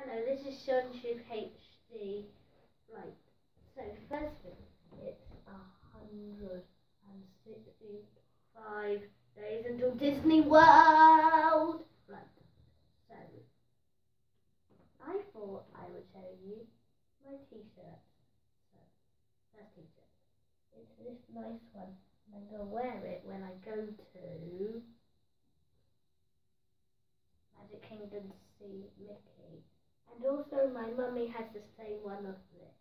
Hello, this is SeanTube HD. Right, so first thing, it's 165 days until Disney World. Right, so I thought I would show you my t-shirt. So, first t-shirt. It's this nice one, and I'm going to wear it when I go to Magic Kingdom to see Mickey. And also my mummy has the same one of this.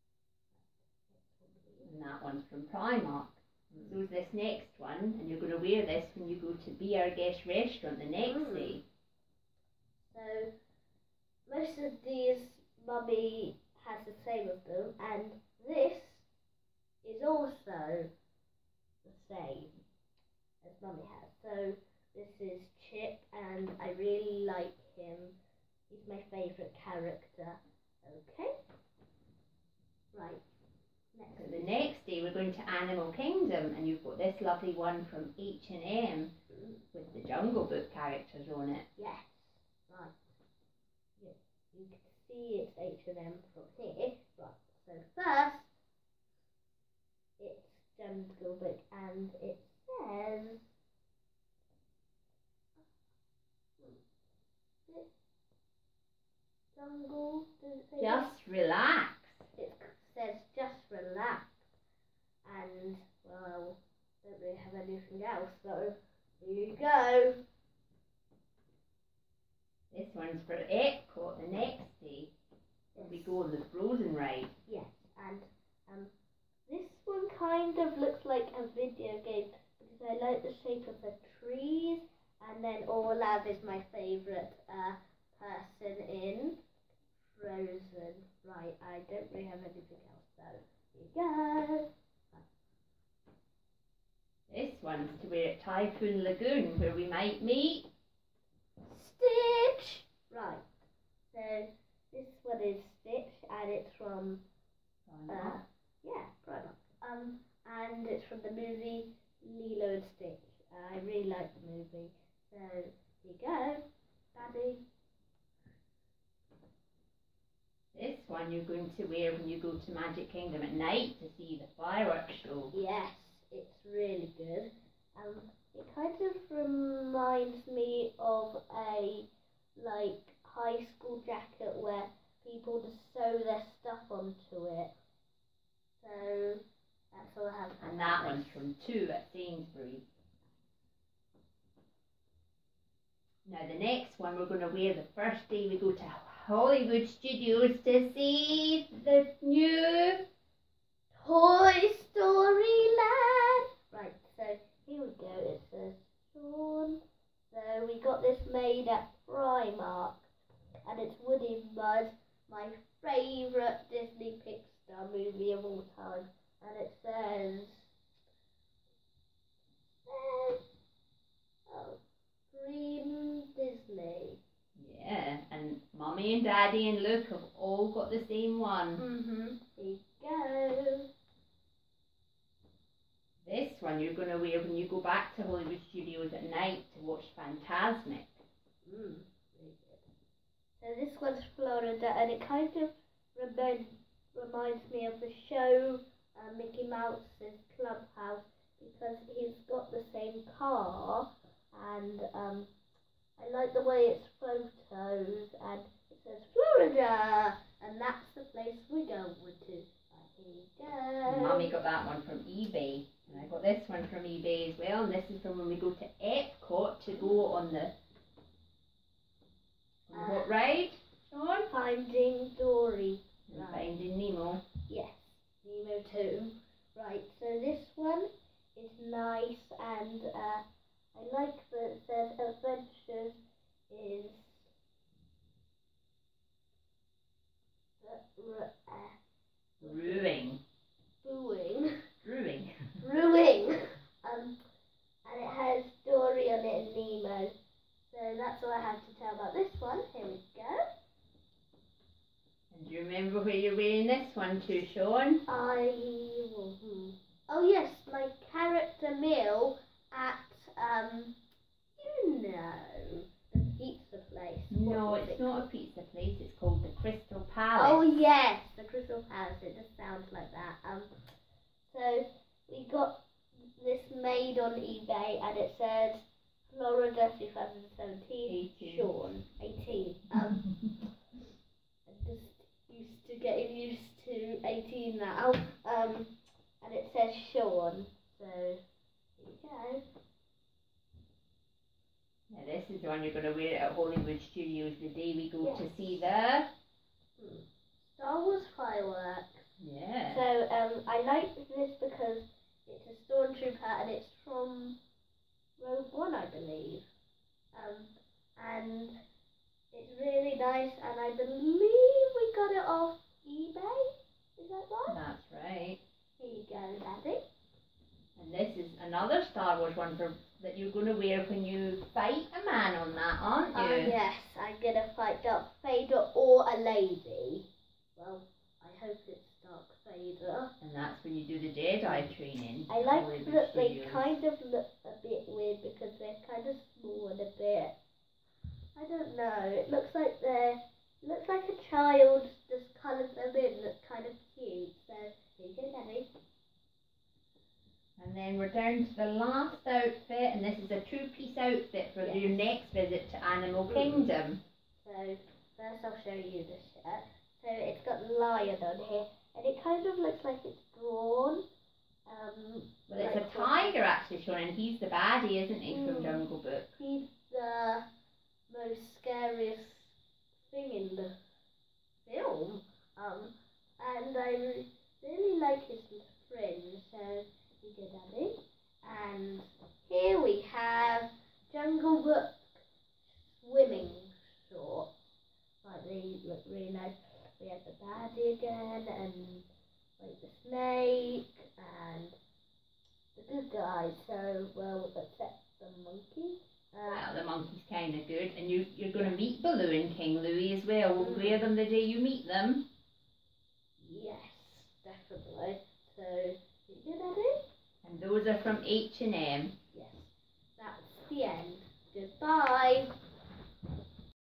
And that one's from Primark. And so's this next one, and you're going to wear this when you go to Be Our Guest restaurant the next day. So most of these mummy has the same of them, and this is also the same as mummy has. So this is Chip, and I really like him. He's my favourite character. Okay. Right. Next. So the next day we're going to Animal Kingdom, and you've got this lovely one from H&M with the Jungle Book characters on it. Yes. Right. Yes. You can see it's H&M from here. Right. So first, it's Jungle Book, and it says. Jungle, does it say Just relax. It says just relax, and well, don't really have anything else, so here you go. This one's for Epcot the next day. Yes. We go on the Frozen ride. Yes, and this one kind of looks like a video game because I like the shape of the trees, and then Olaf is my favourite person in Frozen. Right, I don't really have anything else, so here you go. This one's to wear at Typhoon Lagoon, where we might meet Stitch! Right, so this one is Stitch, and it's from, Primark. Primark. And it's from the movie Lilo and Stitch. I really like the movie, so here you go, Daddy. This one you're going to wear when you go to Magic Kingdom at night to see the fireworks show. Yes, it's really good. It kind of reminds me of a high school jacket where people just sew their stuff onto it. So that's all I have. And that one's from 2 at Sainsbury's. Now the next one we're going to wear the first day we go to Hollywood Studios to see the new Toy Story Land. Right, so here we go. It says Sean. So we got this made at Primark, and it's Woody Mud, my favourite Disney Pixar movie of all time. And it says, Green Disney. Yeah, and Mummy and Daddy and Luke have all got the same one. Here you go. This one you're going to wear when you go back to Hollywood Studios at night to watch Fantasmic. Very good. So this one's Florida, and it kind of reminds me of the show Mickey Mouse's Clubhouse, because he's got the same car, and I like the way it's photos, and it says Florida, and that's the place we're going to. Here you go. Mummy got that one from eBay, and I got this one from eBay as well, and this is from when we go to Epcot to go on the what ride, Sean? Finding Dory. And Finding Nemo. Yes, Nemo 2. Right, so this one is nice, and I like that it says Adventures is Brewing. And it has Dory on it and Nemo. So that's all I have to tell about this one. Here we go. And do you remember where you're wearing this one to, Sean? Oh yes, my character meal at the pizza place. place. No, What was it's it not a called? pizza place. It's called the Crystal Palace. Oh yes, the Crystal Palace. It just sounds like that. So we got this made on eBay, and it said Florida 2017. 18. Sean 18. I'm just getting used to 18 now. And it says Sean. So here you go. Now this is the one you're going to wear at Hollywood Studios the day we go to Yes. see the... Star Wars fireworks. Yeah. So I like this because it's a stormtrooper and it's from Rogue One, I believe. And it's really nice, and I believe we got it off eBay. Is that right? That's right. Here you go, Daddy. And this is another Star Wars one that you're going to wear when you fight a man on that, aren't you? Oh yes, I'm gonna fight Darth Vader or a lady. Well, I hope it's Darth Vader. And that's when you do the Jedi training. I like Hollywood that they Studios. kind of look a bit weird because they're kind of small and a bit. I don't know. It looks like a child just coloured them in. That's kind of cute. So here you go, Daddy. And then we're down to the last outfit, and this is a two-piece outfit for your next visit to Animal Kingdom. So first I'll show you the shirt. So it's got lion on here, and it kind of looks like it's drawn. Well, it's like a tiger actually, Sean, and he's the baddie, isn't he, from Jungle Book? He's the most scariest thing in the film. And I really like his fringe. So you go, Daddy. And here we have Jungle Book swimming shorts. Like they look really nice. We have the baddie again, and like the snake, and the good guys. So well, except the monkey. Well, the monkey's kind of good, and you're going to meet Baloo and King Louie as well. We'll wear them the day you meet them. Yes, definitely. So, you good, Daddy? And those are from H&M. Yes. That's the end. Goodbye.